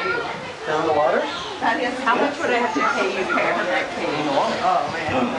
Down the water? That is, how much would I have to pay you for having that cage? Oh, man.